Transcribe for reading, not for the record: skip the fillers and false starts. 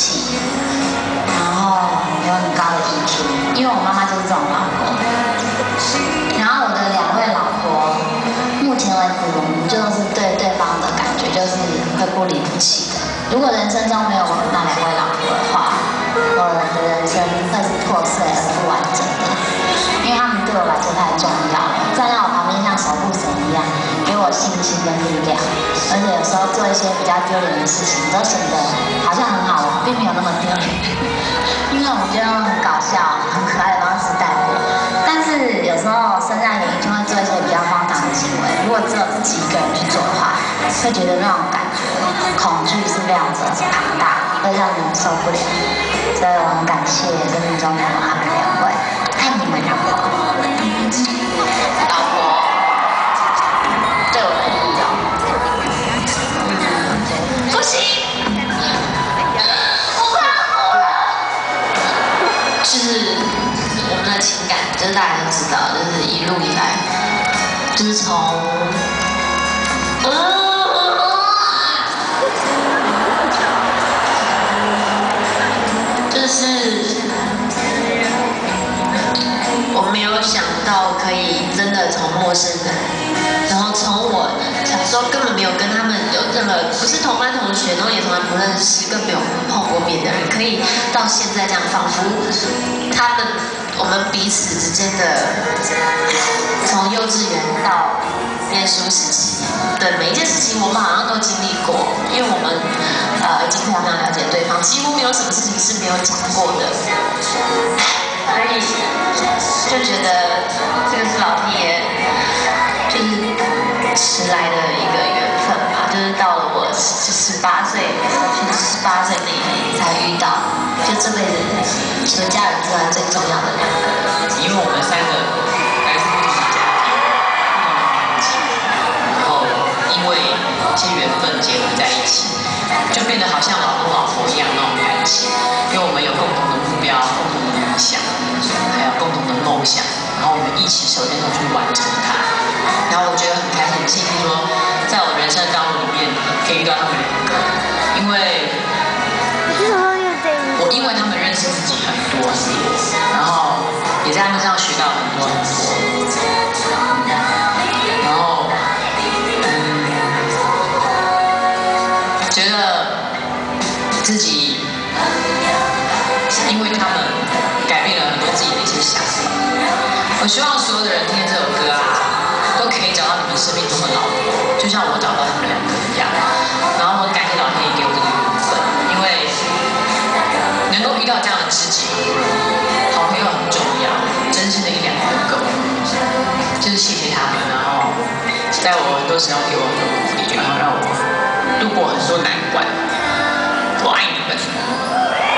气，然后有很高的 EQ， 因为我妈妈就是这种老婆。然后我的2位老婆，目前为止我们就是对对方的感觉就是会不离不弃的。如果人生中没有那2位老婆的话，我的人生会是破碎而不完整的，因为他们对我来说太重要了，站在我旁边像守护神一样，给我信心跟力量。而且有时候做一些比较丢脸的事情，都显得好像很好玩，并没有那么丢脸，因为我们就用很搞笑、很可爱的方式带过。但是有时候身上演艺圈会做一些比较荒唐的行为，如果只有自己一个人去做的话，会觉得那种感觉恐惧是非常的庞大，会让人受不了。所以我很感谢生命中有他们2位，爱你们2位。老婆对我的意义哦，不行，我快要哭了。 就是我们的情感，就是大家都知道，就是一路以来，就是从就是我没有想到可以真的从陌生人，然后从我小时候根本没有跟他们有任何不是同班同学，然后也从来不认识，更没有碰过面的人，可以到现在这样，仿佛我们彼此之间的从幼稚园到念书时期的每一件事情，我们好像都经历过，因为我们已经非常了解对方，几乎没有什么事情是没有讲过的，所以就觉得这个是老天爷就是迟来的一个缘分吧，就是到了我18岁，18岁那一年才遇到，就这辈子除了家人之外最重要的2个人。 因为我们3个来自不同的家庭、不同的环境，然后因为一些缘分结合在一起，就变得好像老公老婆一样那种感情。因为我们有共同的目标、共同的理想，还有共同的梦想，然后我们一起手牵手去完成它。然后我觉得很开心，很幸运说，在我人生的道路里面可以遇到他们2个，因为他们认识自己很多，然后也在他们身上学到很多，然后觉得自己因为他们改变了很多自己的一些想法。我希望所有的人听这首歌啊，都可以找到你们生命中的老婆，就像我找到他们2个一样。然后很感谢老天爷给我这个缘分，因为能够遇到这样的知己，好朋友很重要，真心的1、2个够。就是谢谢他们，然后在我很多时候给我很多鼓励，然后让我度过很多难关。我爱你们。